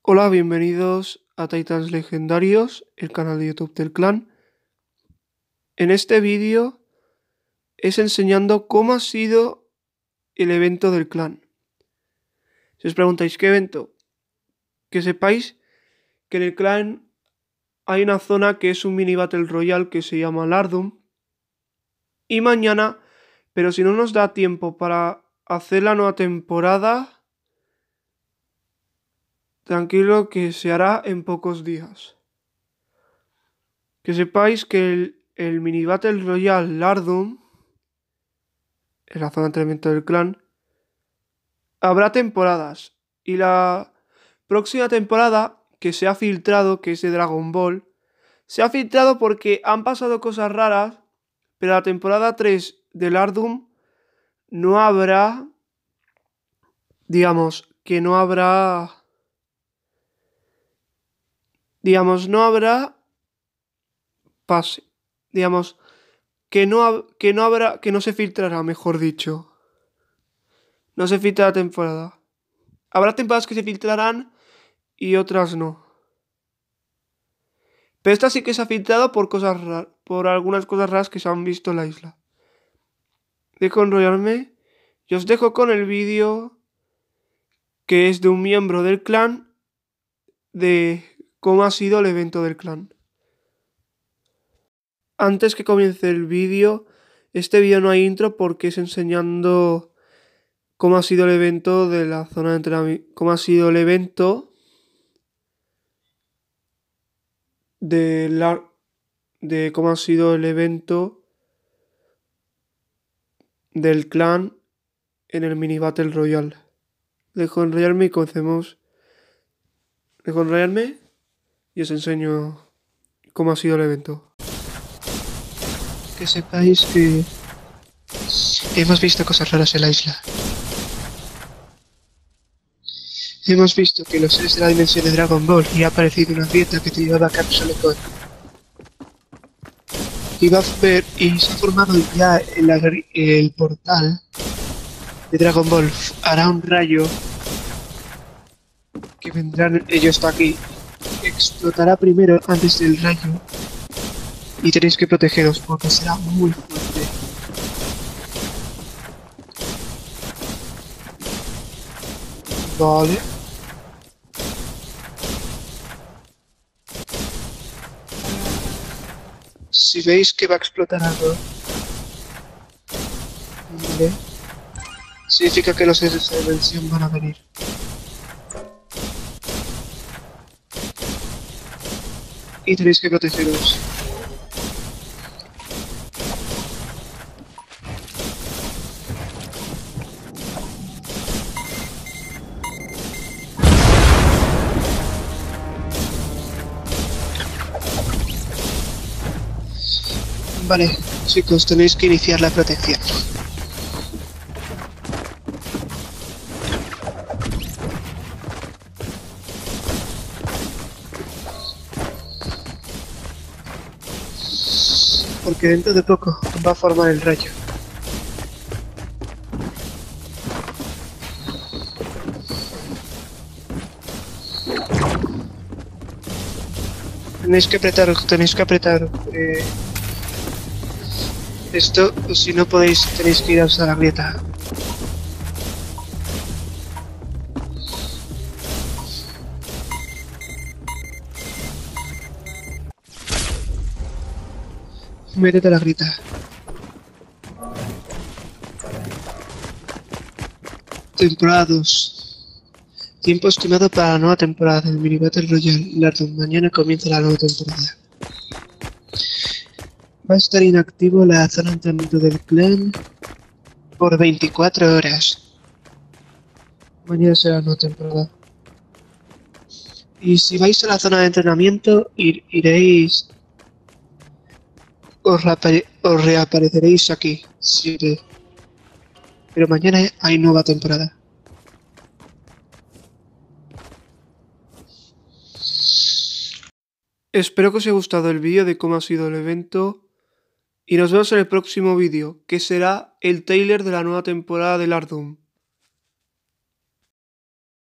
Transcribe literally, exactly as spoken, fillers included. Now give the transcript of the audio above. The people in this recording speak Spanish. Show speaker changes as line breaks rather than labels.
Hola, bienvenidos a Titans Legendarios, el canal de YouTube del clan. En este vídeo es enseñando cómo ha sido el evento del clan. Si os preguntáis qué evento, que sepáis que en el clan hay una zona que es un mini Battle Royale que se llama Lardum. Y mañana, pero si no nos da tiempo para hacer la nueva temporada, tranquilo que se hará en pocos días. Que sepáis que el, el mini Battle Royale Lardum, en la zona de entrenamiento del clan, habrá temporadas. Y la próxima temporada que se ha filtrado, que es de Dragon Ball, se ha filtrado porque han pasado cosas raras, pero la temporada tres de Lardum no habrá, digamos, que no habrá, digamos, no habrá pase, digamos, que no, que no habrá, que no se filtrará, mejor dicho. No se filtra la temporada. Habrá temporadas que se filtrarán y otras no. Pero esta sí que se ha filtrado por cosas raras, por algunas cosas raras que se han visto en la isla. Dejo enrollarme y os dejo con el vídeo que es de un miembro del clan de cómo ha sido el evento del clan. Antes que comience el vídeo, este vídeo no hay intro porque es enseñando cómo ha sido el evento de la zona de entrenamiento, cómo ha sido el evento de la de cómo ha sido el evento del clan en el mini Battle Royale. Dejo enrollarme y comencemos. Dejo enrollarme y os enseño cómo ha sido el evento. Que sepáis que hemos visto cosas raras en la isla. Hemos visto que los seres de la dimensión de Dragon Ball y ha aparecido una grieta que te llevaba a Capsulecon. Y va a ver, y se ha formado ya el, el portal de Dragon Ball. Hará un rayo que vendrán ellos hasta aquí. Explotará primero antes del rayo. Y tenéis que protegeros porque será muy fuerte. Vale. Si veis que va a explotar algo, vale, significa que los seres de esa dimensión van a venir. Y tenéis que protegeros. Vale, chicos, tenéis que iniciar la protección. Porque dentro de poco va a formar el rayo. Tenéis que apretar, tenéis que apretar eh, esto, o si no podéis, tenéis que ir a usar la grieta. Métete a la grieta. Temporada dos. Tiempo estimado para la nueva temporada del mini Battle Royale Lardum. Mañana comienza la nueva temporada. Va a estar inactivo la zona de entrenamiento del clan por veinticuatro horas. Mañana será la nueva temporada. Y si vais a la zona de entrenamiento, ir, iréis... Os, os reapareceréis aquí. siete. Pero mañana hay nueva temporada. Espero que os haya gustado el vídeo de cómo ha sido el evento. Y nos vemos en el próximo vídeo, que será el trailer de la nueva temporada de Lardum.